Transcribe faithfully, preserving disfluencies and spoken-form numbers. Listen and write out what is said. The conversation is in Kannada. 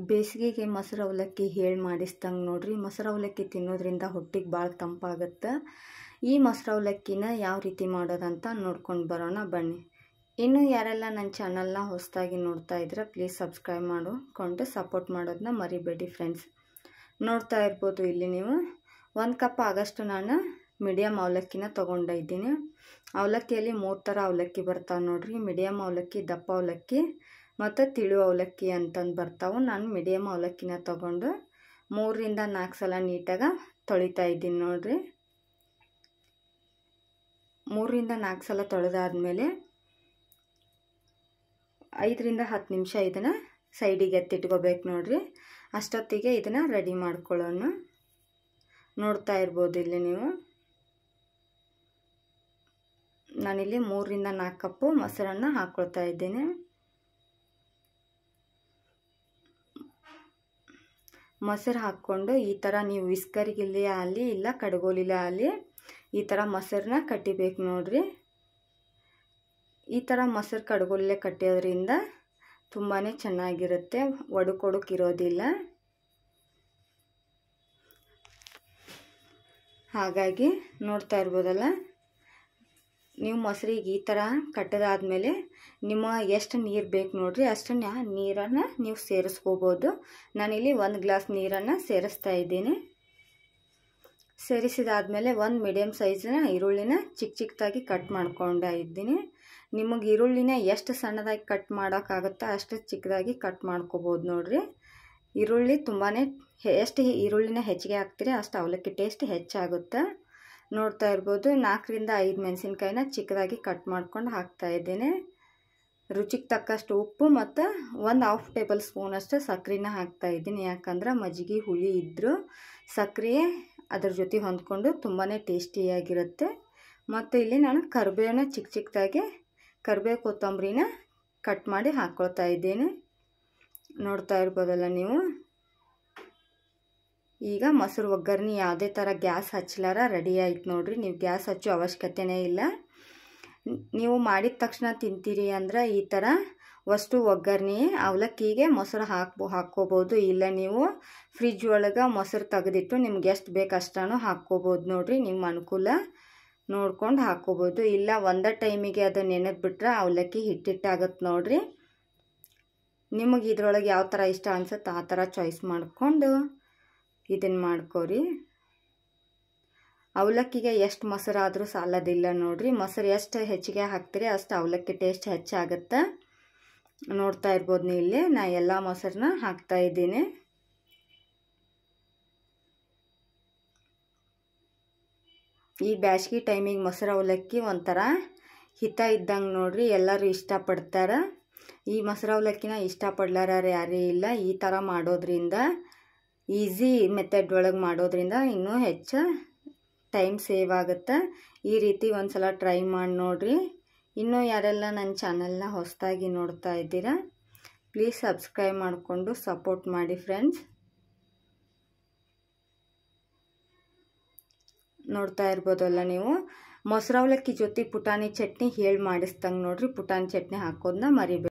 ಬೇಸಿಗೆಗೆ ಮೊಸರು ಅವಲಕ್ಕಿ ಹೇಳಿ ಮಾಡಿಸ್ದಂಗೆ ನೋಡ್ರಿ. ಮೊಸರು ಅವಲಕ್ಕಿ ತಿನ್ನೋದ್ರಿಂದ ಹೊಟ್ಟೆಗೆ ಭಾಳ ತಂಪಾಗುತ್ತೆ. ಈ ಮೊಸರು ಅವಲಕ್ಕಿನ ಯಾವ ರೀತಿ ಮಾಡೋದಂತ ನೋಡ್ಕೊಂಡು ಬರೋಣ ಬನ್ನಿ. ಇನ್ನೂ ಯಾರೆಲ್ಲ ನನ್ನ ಚಾನಲ್ನ ಹೊಸದಾಗಿ ನೋಡ್ತಾ ಇದ್ರೆ ಪ್ಲೀಸ್ ಸಬ್ಸ್ಕ್ರೈಬ್ ಮಾಡಿಕೊಂಡು ಸಪೋರ್ಟ್ ಮಾಡೋದನ್ನ ಮರಿಬೇಡಿ ಫ್ರೆಂಡ್ಸ್. ನೋಡ್ತಾ ಇರ್ಬೋದು ಇಲ್ಲಿ ನೀವು ಒಂದು ಕಪ್ ಆಗಷ್ಟು ನಾನು ಮೀಡಿಯಮ್ ಅವಲಕ್ಕಿನ ತೊಗೊಂಡಿದ್ದೀನಿ. ಅವಲಕ್ಕಿಯಲ್ಲಿ ಮೂರು ಥರ ಅವಲಕ್ಕಿ ಬರ್ತಾವೆ ನೋಡ್ರಿ. ಮೀಡಿಯಮ್ ಅವಲಕ್ಕಿ, ದಪ್ಪ ಅವಲಕ್ಕಿ ಮತ್ತು ತಿಳು ಅವಲಕ್ಕಿ ಅಂತಂದು ಬರ್ತಾವೆ. ನಾನು ಮೀಡಿಯಮ್ ಅವಲಕ್ಕಿನ ತೊಗೊಂಡು ಮೂರರಿಂದ ನಾಲ್ಕು ಸಲ ನೀಟಾಗಿ ತೊಳಿತಾ ಇದ್ದೀನಿ ನೋಡ್ರಿ. ಮೂರರಿಂದ ನಾಲ್ಕು ಸಲ ತೊಳೆದಾದ್ಮೇಲೆ ಐದರಿಂದ ಹತ್ತು ನಿಮಿಷ ಇದನ್ನು ಸೈಡಿಗೆ ಎತ್ತಿಟ್ಕೋಬೇಕು ನೋಡ್ರಿ. ಅಷ್ಟೊತ್ತಿಗೆ ಇದನ್ನು ರೆಡಿ ಮಾಡ್ಕೊಳ್ಳೋಣ. ನೋಡ್ತಾ ಇರ್ಬೋದು ಇಲ್ಲಿ ನೀವು, ನಾನಿಲ್ಲಿ ಮೂರರಿಂದ ನಾಲ್ಕು ಕಪ್ಪು ಮೊಸರನ್ನು ಹಾಕ್ಕೊಳ್ತಾ ಇದ್ದೀನಿ. ಮೊಸರು ಹಾಕ್ಕೊಂಡು ಈ ಥರ ನೀವು ವಿಸ್ಕರಿಗಿಲ್ಲಿ ಆಗಲಿ ಇಲ್ಲ ಕಡ್ಗೋಲಿಲ್ಲ ಆಗಲಿ ಈ ಥರ ಮೊಸರನ್ನ ಕಟ್ಟಿಬೇಕು ನೋಡ್ರಿ. ಈ ಥರ ಮೊಸರು ಕಡ್ಗೋಲಲ್ಲೇ ಕಟ್ಟಿಯೋದ್ರಿಂದ ತುಂಬಾ ಚೆನ್ನಾಗಿರುತ್ತೆ, ಒಡುಕೊಡುಕಿರೋದಿಲ್ಲ. ಹಾಗಾಗಿ ನೋಡ್ತಾ ಇರ್ಬೋದಲ್ಲ ನೀವು, ಮೊಸರಿಗೆ ಈ ಥರ ಕಟ್ಟದಾದ್ಮೇಲೆ ನಿಮ್ಮ ಎಷ್ಟು ನೀರು ಬೇಕು ನೋಡ್ರಿ ಅಷ್ಟು ನೀರನ್ನು ನೀವು ಸೇರಿಸ್ಕೋಬೋದು. ನಾನಿಲ್ಲಿ ಒಂದು ಗ್ಲಾಸ್ ನೀರನ್ನು ಸೇರಿಸ್ತಾ ಇದ್ದೀನಿ. ಸೇರಿಸಿದಾದ್ಮೇಲೆ ಒಂದು ಮೀಡಿಯಮ್ ಸೈಜಿನ ಈರುಳ್ಳಿನ ಚಿಕ್ಕ ಚಿಕ್ಕದಾಗಿ ಕಟ್ ಮಾಡ್ಕೊಂಡು ಇದ್ದೀನಿ. ನಿಮಗೆ ಈರುಳ್ಳಿನ ಎಷ್ಟು ಸಣ್ಣದಾಗಿ ಕಟ್ ಮಾಡೋಕ್ಕಾಗುತ್ತೋ ಅಷ್ಟು ಚಿಕ್ಕದಾಗಿ ಕಟ್ ಮಾಡ್ಕೋಬೋದು ನೋಡ್ರಿ. ಈರುಳ್ಳಿ ತುಂಬಾ ಎಷ್ಟು ಈರುಳ್ಳಿನ ಹೆಚ್ಚಿಗೆ ಹಾಕ್ತೀರಿ ಅಷ್ಟು ಅವಲಕ್ಕಿ ಟೇಸ್ಟ್ ಹೆಚ್ಚಾಗುತ್ತೆ. ನೋಡ್ತಾ ಇರ್ಬೋದು ನಾಲ್ಕರಿಂದ ಐದು ಮೆಣಸಿನ್ಕಾಯಿನ ಚಿಕ್ಕದಾಗಿ ಕಟ್ ಮಾಡ್ಕೊಂಡು ಹಾಕ್ತಾ ಇದ್ದೇನೆ. ರುಚಿಗೆ ತಕ್ಕಷ್ಟು ಉಪ್ಪು ಮತ್ತು ಒಂದು ಹಾಫ್ ಟೇಬಲ್ ಸ್ಪೂನಷ್ಟು ಸಕ್ಕರೆನ ಹಾಕ್ತಾ ಇದ್ದೀನಿ. ಯಾಕಂದ್ರೆ ಮಜ್ಜಿಗೆ ಹುಳಿ ಇದ್ದರೂ ಸಕ್ಕರೆ ಅದ್ರ ಜೊತೆ ಹೊಂದ್ಕೊಂಡು ತುಂಬಾ ಟೇಸ್ಟಿಯಾಗಿರುತ್ತೆ. ಮತ್ತು ಇಲ್ಲಿ ನಾನು ಕರಿಬೇವನ್ನ ಚಿಕ್ಕ ಚಿಕ್ಕದಾಗಿ ಕರಿಬೇವು ಕೊತ್ತಂಬರಿನ ಕಟ್ ಮಾಡಿ ಹಾಕ್ಕೊಳ್ತಾ ಇದ್ದೇನೆ. ನೋಡ್ತಾ ಇರ್ಬೋದಲ್ಲ ನೀವು. ಈಗ ಮೊಸರು ಒಗ್ಗರಣೆ ಯಾವುದೇ ಥರ ಗ್ಯಾಸ್ ಹಚ್ಚಲಾರ ರೆಡಿ ಆಯ್ತು ನೋಡ್ರಿ. ನೀವು ಗ್ಯಾಸ್ ಹಚ್ಚೋ ಅವಶ್ಯಕತೆನೇ ಇಲ್ಲ. ನೀವು ಮಾಡಿದ ತಕ್ಷಣ ತಿಂತೀರಿ ಅಂದ್ರೆ ಈ ಥರ ಅಷ್ಟು ಒಗ್ಗರಣೆ ಅವಲಕ್ಕಿಗೆ ಮೊಸರು ಹಾಕ್ಬೋ ಹಾಕ್ಕೋಬೋದು ಇಲ್ಲ ನೀವು ಫ್ರಿಜ್ ಒಳಗೆ ಮೊಸರು ತೆಗೆದಿಟ್ಟು ನಿಮ್ಗೆ ಎಷ್ಟು ಬೇಕು ಅಷ್ಟೂ ಹಾಕ್ಕೋಬೋದು ನೋಡ್ರಿ. ನಿಮ್ಮ ಅನುಕೂಲ ನೋಡ್ಕೊಂಡು ಹಾಕ್ಕೋಬೋದು. ಇಲ್ಲ ಒಂದೇ ಟೈಮಿಗೆ ಅದು ನೆನೆದ್ಬಿಟ್ರೆ ಅವಲಕ್ಕಿ ಹಿಟ್ಟಿಟ್ಟಾಗುತ್ತೆ ನೋಡ್ರಿ. ನಿಮಗೆ ಇದ್ರೊಳಗೆ ಯಾವ ಥರ ಇಷ್ಟ ಅನ್ಸುತ್ತೆ ಆ ಥರ ಚಾಯ್ಸ್ ಮಾಡಿಕೊಂಡು ಇದನ್ನು ಮಾಡ್ಕೋರಿ. ಅವಲಕ್ಕಿಗೆ ಎಷ್ಟು ಮೊಸರು ಆದರೂ ಸಾಲೋದಿಲ್ಲ ನೋಡ್ರಿ. ಮೊಸರು ಎಷ್ಟು ಹೆಚ್ಚಿಗೆ ಹಾಕ್ತೀರಿ ಅಷ್ಟು ಅವಲಕ್ಕಿ ಟೇಸ್ಟ್ ಹೆಚ್ಚಾಗುತ್ತೆ. ನೋಡ್ತಾ ಇರ್ಬೋದು ನೀವು ಇಲ್ಲಿ ನಾ ಎಲ್ಲ ಮೊಸರನ್ನ ಹಾಕ್ತಾ ಇದ್ದೀನಿ. ಈ ಬ್ಯಾಸ್ಗೆ ಟೈಮಿಗೆ ಮೊಸರು ಅವಲಕ್ಕಿ ಒಂಥರ ಹಿತ ಇದ್ದಂಗೆ ನೋಡ್ರಿ. ಎಲ್ಲರೂ ಇಷ್ಟಪಡ್ತಾರೆ. ಈ ಮೊಸರು ಅವಲಕ್ಕಿನ ಇಷ್ಟಪಡ್ಲಾರ ಯಾರೇ ಇಲ್ಲ. ಈ ಥರ ಮಾಡೋದ್ರಿಂದ ಈಸಿ ಮೆಥಡ್ ಒಳಗೆ ಮಾಡೋದ್ರಿಂದ ಇನ್ನೂ ಹೆಚ್ಚು ಟೈಮ್ ಸೇವ್ ಆಗುತ್ತೆ. ಈ ರೀತಿ ಒಂದು ಸಲ ಟ್ರೈ ಮಾಡಿ ನೋಡ್ರಿ. ಇನ್ನೂ ಯಾರೆಲ್ಲ ನನ್ನ ಚಾನಲ್ನ ಹೊಸದಾಗಿ ನೋಡ್ತಾ ಇದ್ದೀರಾ ಪ್ಲೀಸ್ ಸಬ್ಸ್ಕ್ರೈಬ್ ಮಾಡಿಕೊಂಡು ಸಪೋರ್ಟ್ ಮಾಡಿ ಫ್ರೆಂಡ್ಸ್. ನೋಡ್ತಾ ಇರ್ಬೋದಲ್ಲ ನೀವು, ಮೊಸರು ಅವಲಕ್ಕಿ ಜೊತೆ ಪುಟಾಣಿ ಚಟ್ನಿ ಹೇಳಿ ಮಾಡಿಸ್ದಂಗೆ ನೋಡ್ರಿ. ಪುಟಾಣಿ ಚಟ್ನಿ ಹಾಕೋದನ್ನ ಮರಿಬೇಡಿ.